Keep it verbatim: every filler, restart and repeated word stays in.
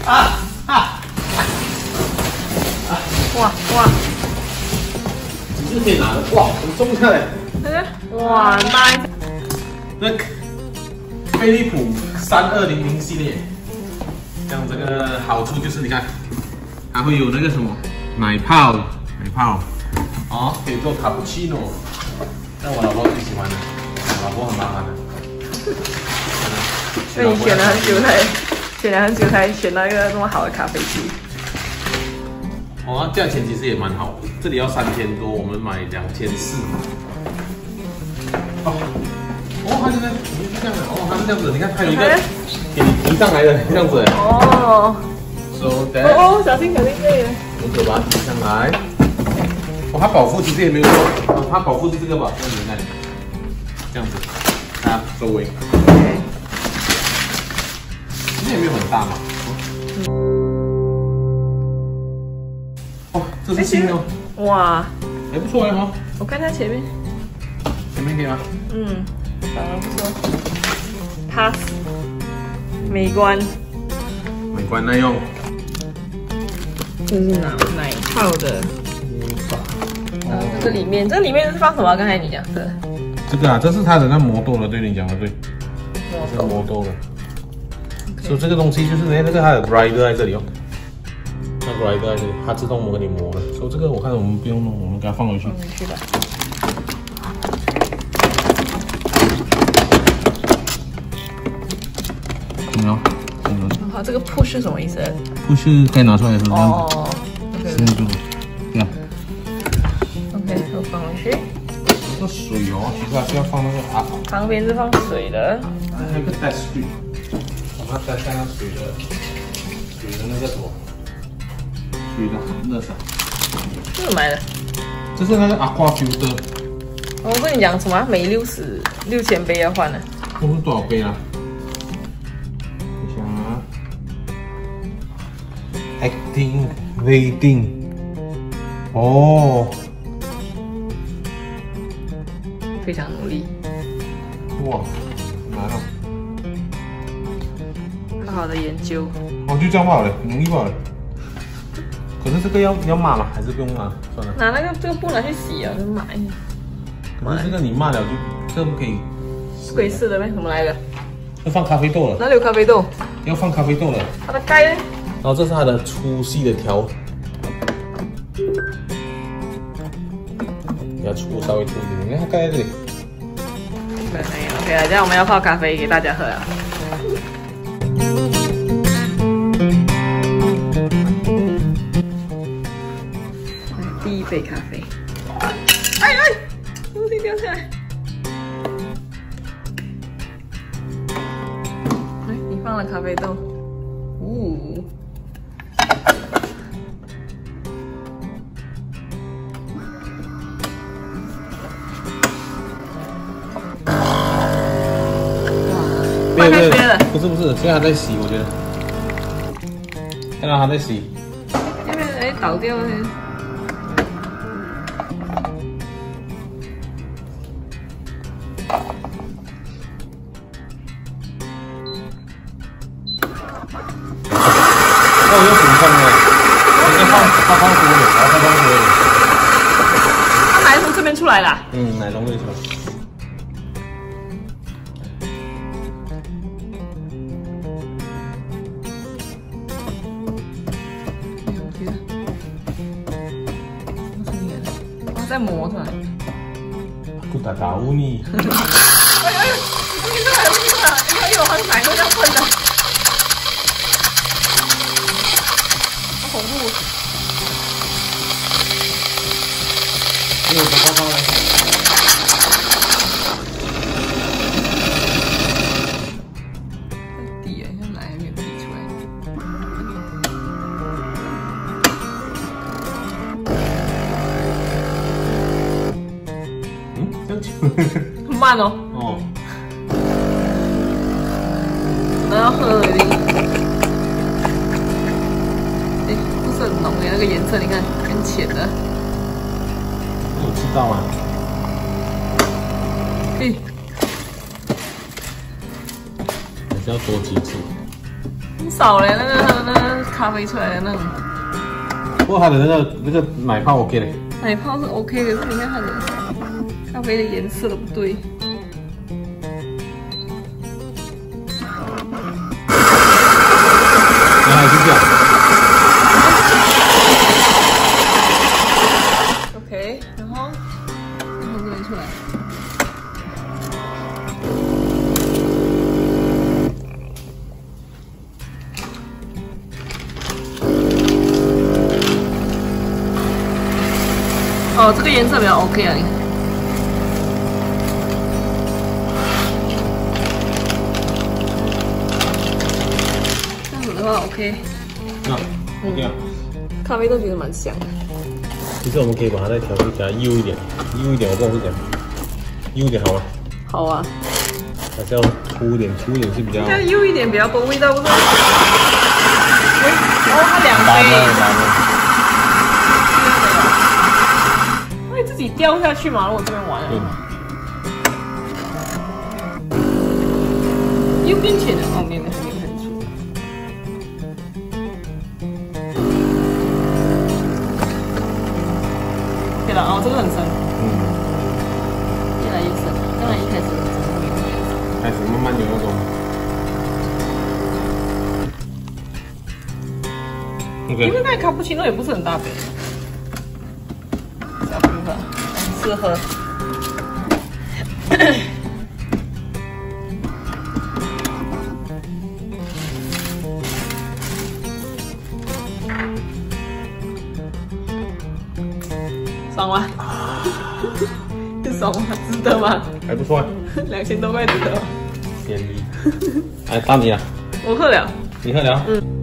啊啊！ 哇哇！ 你是可以拿的，哇，很重下来。 哇，大一。 那飞利浦三二零零系列，这样这个好处就是你看，它会有那个什么奶泡，奶泡，哦，可以做卡布奇诺。那我老婆最喜欢的，老婆很麻烦的。 所以你选了很久才，选了很久才选到一个这么好的咖啡机。 哦，价钱其实也蛮好的，这里要三千多，我们买两千四。哦，哦，它现在是这样的，哦，它是这样子，你看它有一个给你提上来的这样子。 哦。 So that。 哦，小心小心这个。 我手把它提上来。哦，它保护其实也没有说，哦，它保护是这个吧？这样子看，这样子，它周围。这也没有很大嘛。哦，这是新的。哇，还不错哎哈。 我看它前面。 前面可以吗？ 嗯，长得不错。Pass， 美观。 美观耐用。 这是奶奶泡的。然后这个里面，这里面是放什么？刚才你讲的。 这个啊，这是它的那磨豆了，对你讲的对。 磨豆。磨豆了。所以这个东西就是那那个它的 grinder 在这里哦。那 grinder 在这里，它自动磨给你磨了。所以这个我看我们不用弄，我们给它放回去。 放回去吧。 有没有？ 好，这个 push 是什么意思 ？push 该拿出来的时候。 哦。 是那种，对啊。 OK， 我放回去。 这个水哦，其实它是要放那个啊。 旁边是放水的。 还有个 test strip， 把它带下那水的水的那个什么水的热水。 这是买的。 这是那个 aqua filter。 我跟你讲什么？每六十六千杯要换的。 这是多少杯啊？Acting, waiting， 哦， 非常努力。 哇，难哦。 好好的研究。 哦，就这样罢了，很容易罢了。可是这个要要抹吗？还是不用抹？算了。 拿那个这个布拿去洗啊，就抹一下。 可是这个你抹了就这不可以。 可以试的呗？怎么来的？ 要放咖啡豆了。 哪里有咖啡豆？ 要放咖啡豆了。 它的盖呢？ 然后这是它的粗细的条，比较粗，稍微粗一点。你看它盖在这里。 对 ，OK 了，这样我们要泡咖啡给大家喝啊。第一杯咖啡。哎哎，东西掉下来。哎，你放了咖啡豆。呜。 对对对，不是不是，现在还在洗，我觉得。看到它在洗。 要不然哎倒掉了。 那我用什么放呢？我先放，它放多了，然后它放多了。 它奶从这边出来了。 嗯，奶从这里出来。 在磨出来。 不打打污你。 哎哎，东西出来了，东西出来了！哎呦，很奶会这样喷的，好恐怖！ 哎呦，把包包来。 滴啊，像奶还没有滴出来。很慢哦。哦。只能要喝了已经。哎，不是很浓诶，那个颜色你看，很浅的。 有知道吗？ 嘿。 还是要多几次。 很少嘞，那个那个咖啡出来的那种。 不过它的那个那个奶泡 OK 嘞。 奶泡是 OK 的，可是你看它的咖啡的颜色都不对。 然后就这样。 OK， 然后从这边出来。哦，这个颜色比较 OK 啊，你。这样子的话 OK。 啊 ，OK 啊。 咖啡豆觉得蛮香的。 其实我们可以把它再调给它幼一点，幼一点，我不知道是怎样，幼一点好吗？ 好啊。 还是要粗一点，粗一点是比较。 应该幼一点比较多味道，不是？哦，它两杯。会自己掉下去吗？如果这边玩了。右边浅的哦，没有没有没有很粗。对了哦，这个很深。嗯。越来越深，刚才一开始很深。 开始慢慢有那种。 因为那卡布奇诺也不是很大杯。小部分很适合。爽吗？爽吗？值得吗？ 还不错， 两千多块值得吗？ 便宜。哎，到你了。 我喝了。 你喝了？ 嗯。